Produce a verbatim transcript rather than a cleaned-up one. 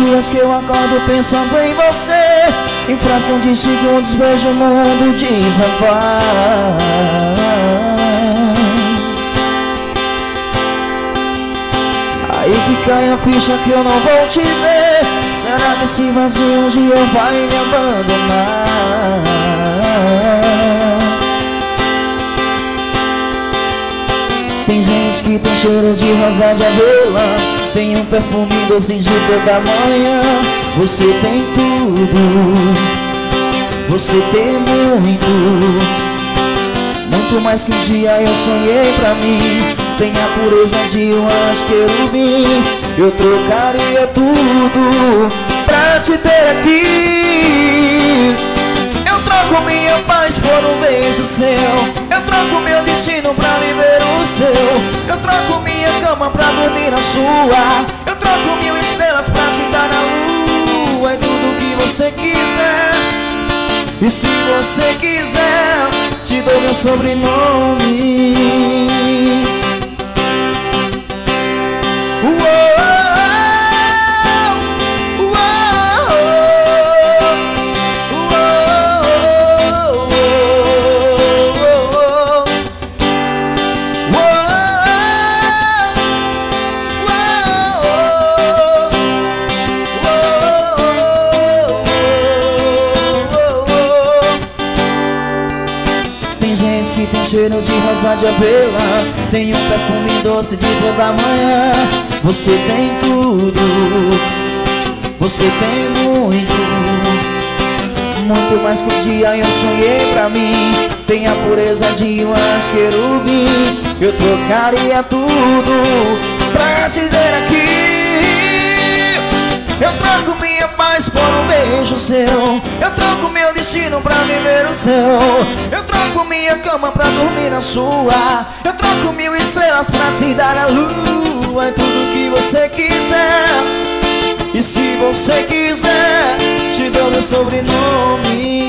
dias que eu acordo pensando em você. Em fração de segundos vejo o mundo desabar. Aí que cai a ficha que eu não vou te ver. Será que esse vazio um dia vai me abandonar? Tem gente que tem cheiro de rosa de avelã, tem um perfume doce de toda manhã. Você tem tudo, você tem muito, muito mais que um dia eu sonhei pra mim. Tem a pureza de um anjo querubim. Eu trocaria tudo pra te ter aqui. Eu troco minha paz por um beijo seu. Eu troco meu destino pra viver o seu. Eu troco minha cama pra dormir na sua. Eu troco mil estrelas pra te dar na lua. É tudo que você quiser. E se você quiser, te dou meu sobrenome. Que tem cheiro de rosa de avelã, tem um perfume doce de toda manhã. Você tem tudo, você tem muito, muito mais que um dia eu sonhei pra mim. Tem a pureza de um anjo querubim. Eu trocaria tudo pra te ter aqui. Eu troco minha paz por um beijo seu. Eu troco meu destino pra viver o seu. Eu troco minha cama pra dormir na sua. Eu troco mil estrelas pra te dar a lua. É tudo que você quiser. E se você quiser, te dou meu sobrenome.